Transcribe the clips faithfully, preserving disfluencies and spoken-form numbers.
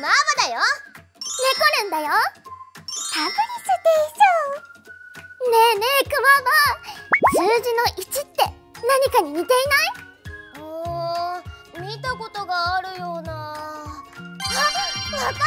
マーバだよ。 猫るんだよ。タブリスでしょ。ねえねえクマーバ、数字のいちって何かに似ていない？ うーん、見たことがあるような。あ、わかった。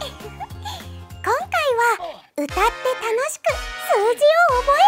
今回は歌って楽しく数字を覚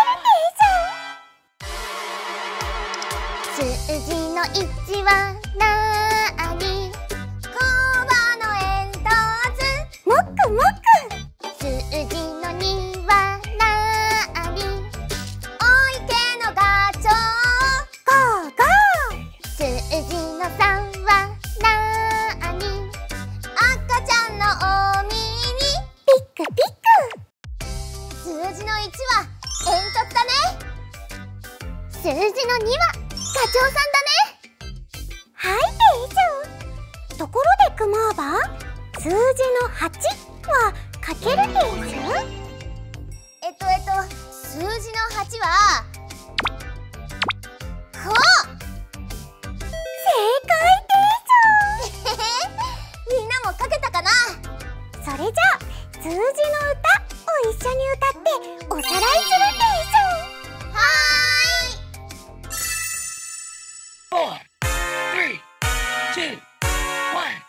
えるでしょ。数字のいちはなーに？ 工場の煙突。 もっくもっく。数字のにはなーに？ お池のガチョウ。 ゴーゴー。数字のさんはなーに？ 赤ちゃんのお耳。 ピックピック。 数字のいちは煙突だね。 数字のにはガチョウさんだね。はいでしょ。ところでクマーバ、数字のはちはかけるでしょ。 えっとえっと数字のはちはこう。 正解でしょ。 みんなもかけたかな。 それじゃあ数字の歌を一緒に歌っておさらいするでしょ。 はーい。 four, three, two, one.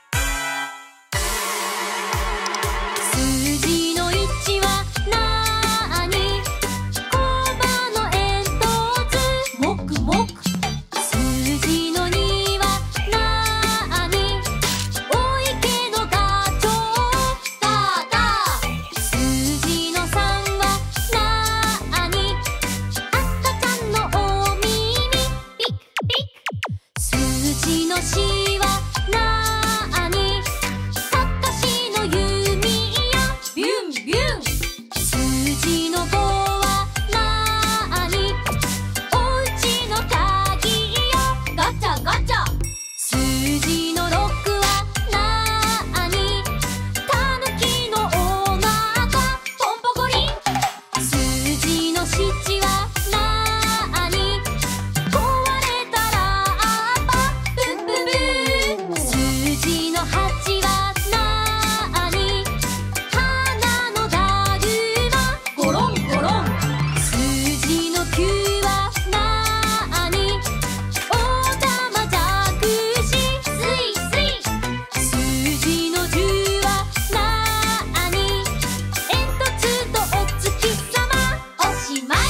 数字のいちはなーに？工場の煙突。もくもく。数字のにはなーに？お池のガチョウ。ガーガー。数字のさんはなーに？赤ちゃんのお耳。ピッピッ。数字のしはなーに？かかしの弓やビュンビュン。数字のごはなーに？おうちの鍵やガチャガチャ。数字のろくはなーに？たぬきのおなかポンポコリン。数字のしちはなーに？壊れたラッパブンブンブン。数字のはちはなーに？花のだるまゴロンゴロン。数字のきゅうはなーに？おたまじゃくしスイスイ。数字のじゅうはなーに？煙突とお月さまおしまい。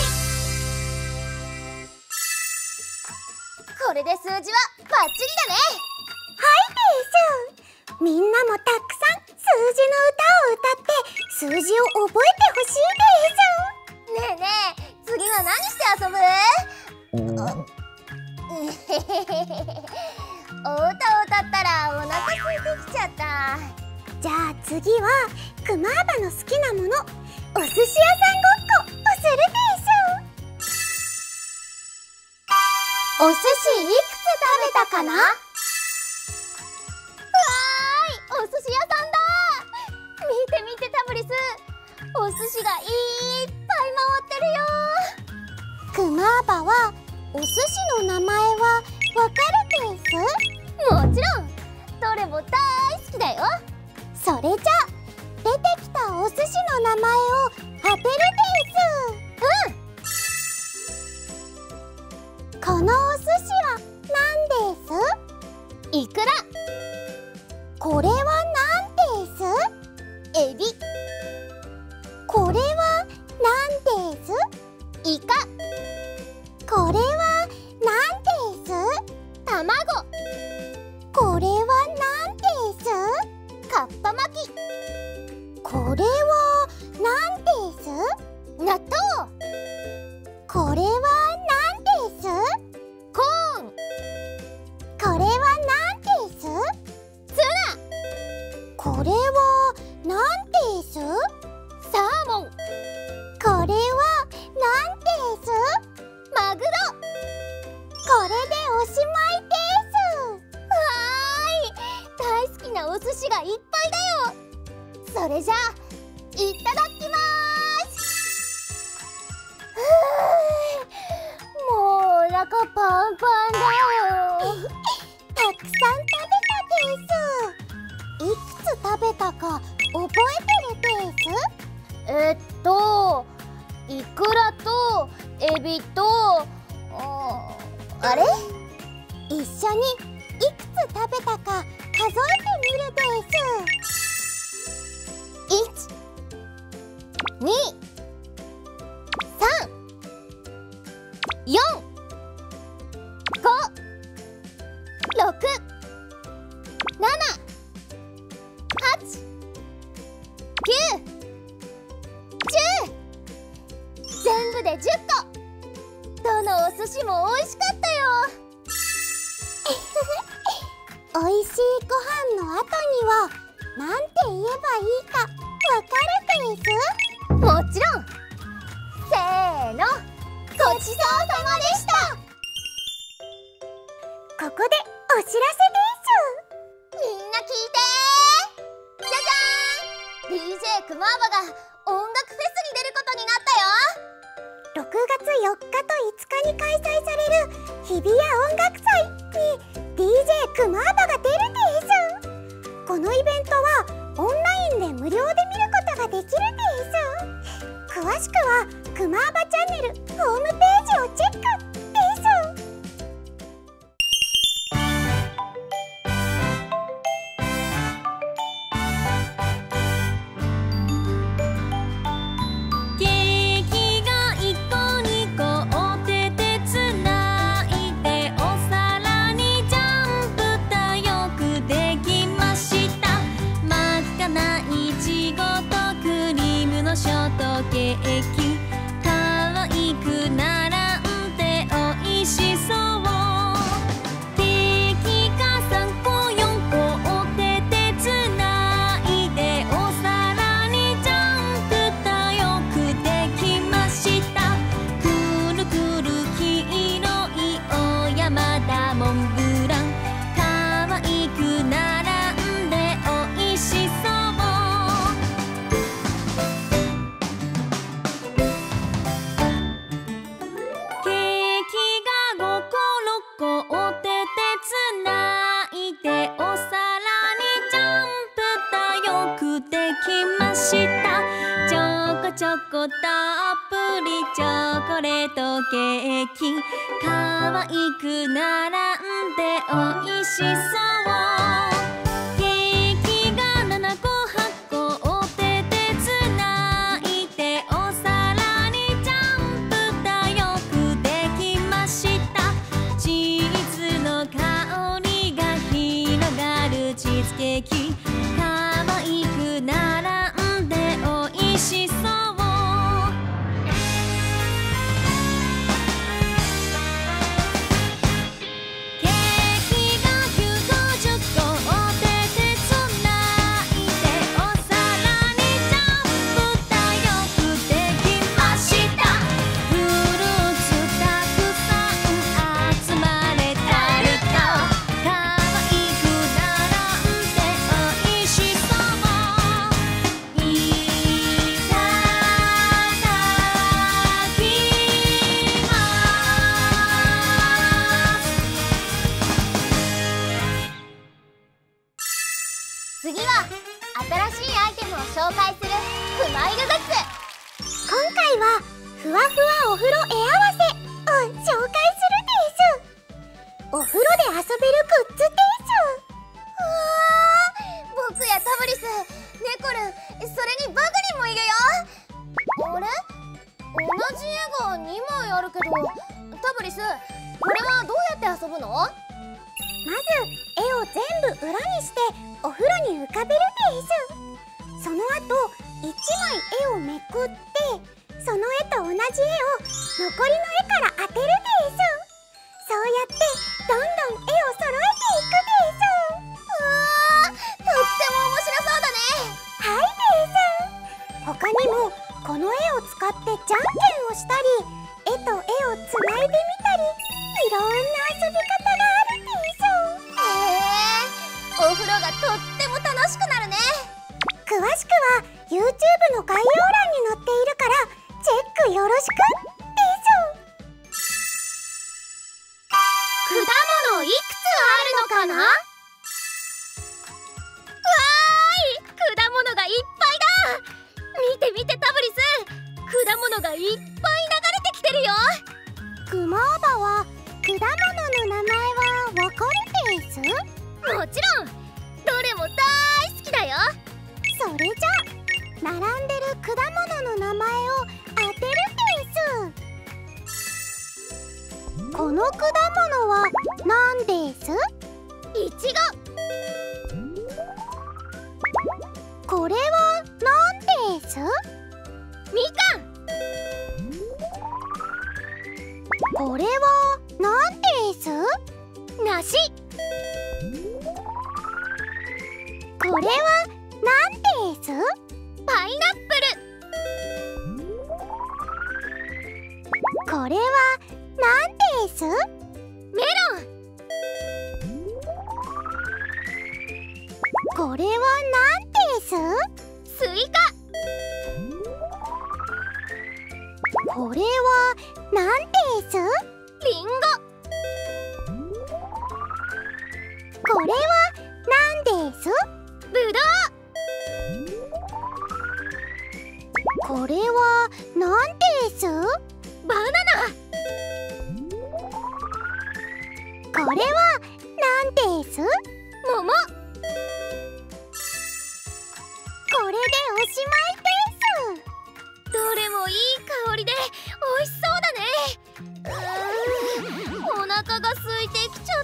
これで数字はバッチリだね。 はいでしょ。みんなもたくさん数字の歌を歌って数字を覚えてほしいでしょ。 ねえねえ、次は何して遊ぶ？えへへへへ。お歌を歌ったらお腹空いてきちゃった。 じゃあ次はクマーバの好きなもの、お寿司屋さんごっこをするでしょ。お寿司いくつ食べたかな？ わーい、お寿司屋さんだ。見て見てタブリス、お寿司がいっぱい回ってるよ。 クマーバはお寿司の名前はわかるです？ もちろん、どれも大好きだよ。 それじゃあ出てきたお寿司の名前を当てるです。 うん。 このお寿司は何です？ いくら。 これは何です？ エビ。 これは何です？ イカ。 これは何です？ 卵。 これは何です？ かっぱ巻き。 これは何です？ 納豆。 これは何です？ コーン。 これは何です？ ツナ。 これは何です？ サーモン。 これは何です？ マグロ。 これでおしまいです。 わーい、大好きなお寿司がいっぱいだよ。それじゃあいただきまーす。ふたか覚えてるです？ えっとイクラとエビとああれ一緒にいくつ食べたか数えてみるです。 いち、に、さん、よん、ご、ろく、なな、はち、きゅう、じゅう、全部でじゅっこ。どのお寿司も美味しかったよ。 おいしいご飯の後にはなんて言えばいいかわかるです？ もちろん。せーの、ごちそうさまでした。 ここでお知らせです。 みんな聞いてー。じゃじゃーん ディージェー クマーバが音楽フェスに出ることになったよ。 ろくがつよっかといつかに開催される日比谷音楽祭に ディージェー クマーバが出るです。このイベントはオンラインで無料で見ることができるです。詳しくはクマーバチャンネルホームページをチェックです。 ショートケーキ可愛く並んで美味しそう。ケーキがさんこよんこお手でつないでお皿にジャンプだよくできました。くるくる黄色いお山田モンブラン可愛く並んで美味しそう。チョコたっぷりチョコレートケーキ可愛く並んで美味しそう。ケーキがななこはっこお手でつないでお皿にジャンプだよくできました。チーズの香りが広がるチーズケーキ可愛く並んで美味しそう。 次は新しいアイテムを紹介するクマイルグッズ。 今回はふわふわお風呂絵合わせを紹介するです。お風呂で遊べるグッズです。 うわー、僕やタブリス、ネコル、それにバグリンもいるよ。あれ、同じ絵がにまいあるけど、タブリス、これはどうやって遊ぶの？ まず絵を全部裏にしてお風呂に浮かべるです。その後いちまい絵をめくってその絵と同じ絵を残りの絵から当てるです。そうやってどんどん絵を揃えていくです。 うわー、とっても面白そうだね。 はいです。他にもこの絵を使ってじゃんけんをしたり絵と絵をつないでみたりいろんな遊び方があるです。 へー、お風呂がとっても楽しくなるね。 詳しくは ユーチューブ の概要欄に載っているからチェックよろしくです。 果物いくつあるのかな？わーい、果果物がいっぱい流れてきてるよ。 クマーバは果物の名前はわかるです？ もちろん、どれも大好きだよ。 それじゃ並んでる果物の名前を当てるです。この果物は何です？ いちご。 これは何です？ みかん。 これは何です？ 梨。 これは何です？ パイナップル。 これは何です？ メロン。 これは何です？ スイカ。 これは何です？ リンゴ。 これは何です？ ぶどう。 これは何です？ バナナ。 これは何です？ 桃。 これでおしまいです。 どれもいい香りで美味しそうだね。うーん、お腹が空いてきちゃった。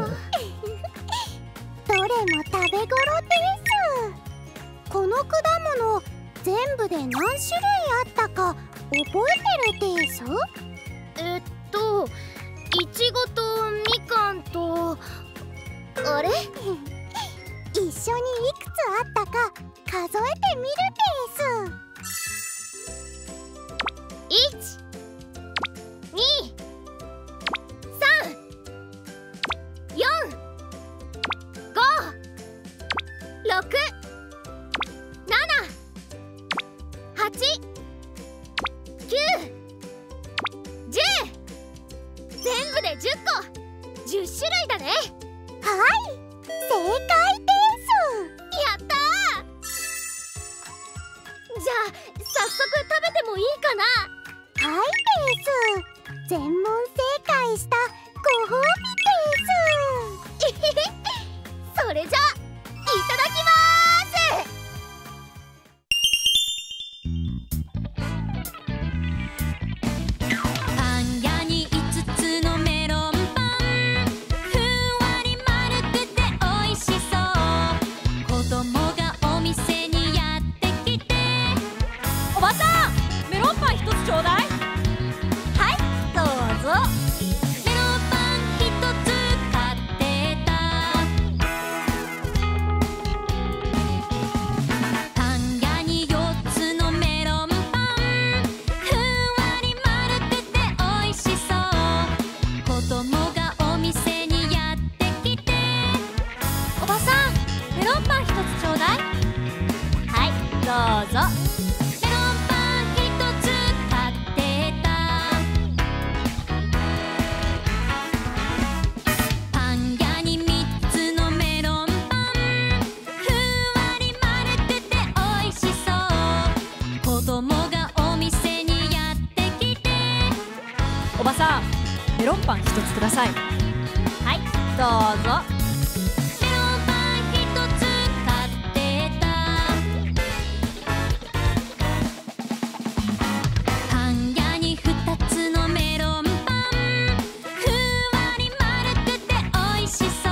どれも食べ頃です。この果物全部で何種類あったか覚えてるです？ えっといちごとみかんとあれ一緒にいくつあったか数えてみるです。 いち、に、さん、よん、ご、ろく、なな、はち、きゅう、じゅう。全部でじゅっこ、じゅっ種類だね。 はい、正解です。 やったー。じゃあ早速食べてもいいかな？ はいです。全問正解したご褒美です。 それじゃあいただきまパン屋にいつつのメロンパン、ふんわり丸くておいしそう。子供がお店にやってきて、おばさん、メロンパン一つちょうだい。はい、どうぞ。メロンパン一つ買ってた。パン屋によっつのメロンパン、ふんわり丸くておいしそう。子供がお店にやってきて、おばさん、メロンパン一つちょうだい。はい、どうぞ。メロンパン一つ買ってた。パン屋にみっつのメロンパン、ふんわり丸くておいしそう。子供がお店にやってきて、おばさん、メロンパン一つください。はい、どうぞ。メロンパン一つ買ってた。パン屋にふたつのメロンパン、ふんわり丸くておいしそう。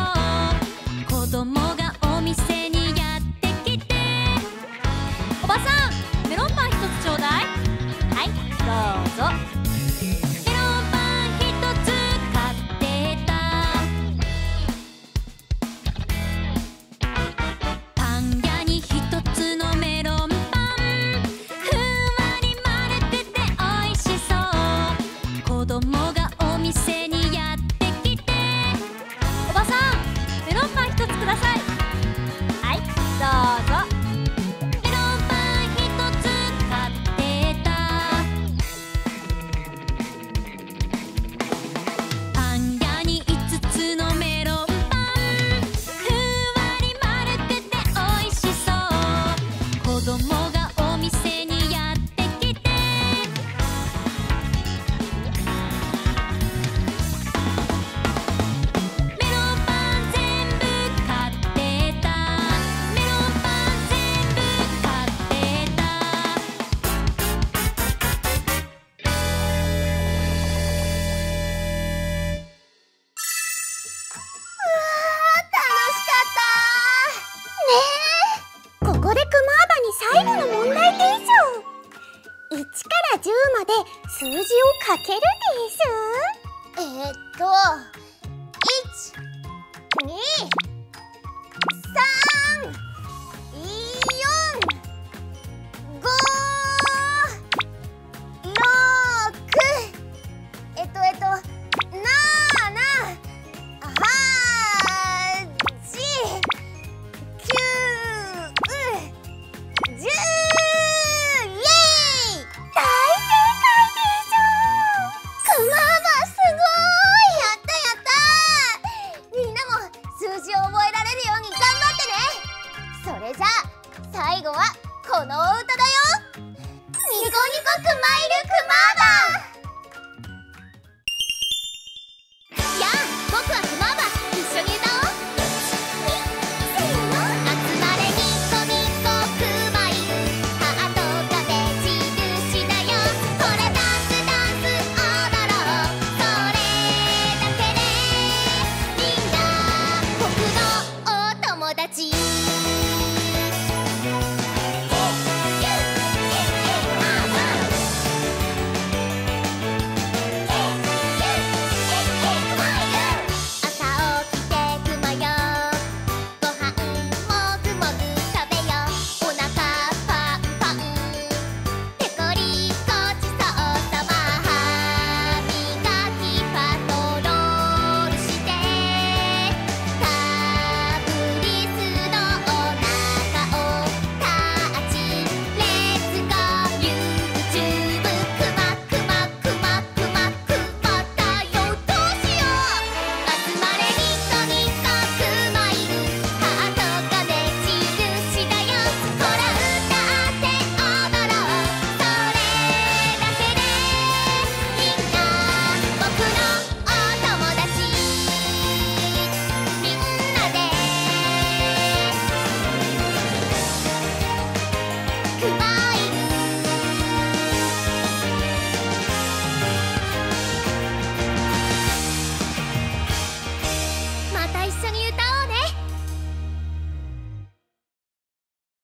子供がお店にやってきて、おばさん、メロンパン一つちょうだい。はい、どうぞ。メロンパン一つ買ってた。パン屋にひとつのメロンパン、ふんわり丸くておいしそう。子供がお店にやってきて、おばさん、メロンパン一つください。はい、どうぞ。メロンパン一つ買ってた。パン屋にいつつのメロンパン、ふんわり丸くておいしそう。子供がお店にやってきて、 かけるです。 えー、っといちにさんよんごろくえっとえっとななはちきゅうじゅうイエーイ。 大正解でしょ。 クマーバすごい。やったやったー。みんなも数字を覚えられるように頑張ってね。それじゃあ最後はこのお歌だよ。ニコニコクマイルクマーバやあ僕はクマーバ一緒に歌おう。集まれニコニコクマイルハートが目印だよ。これダンスダンス踊ろう。それだけでみんな僕のお友達。朝起きてクマよごはんもぐもぐ食べよ。おなかパンパンペコリごちそうさま。歯磨きパトロールしてカブリスのおなかをタッチ。レッツゴー YouTube クマクマクマクマクマだよ。どうしよう。集まれニコニコクマイルハートが目印だよ。ほら歌って踊ろう。それだけでみんな僕のお友達。みんなでクマイルまた一緒に歌おう。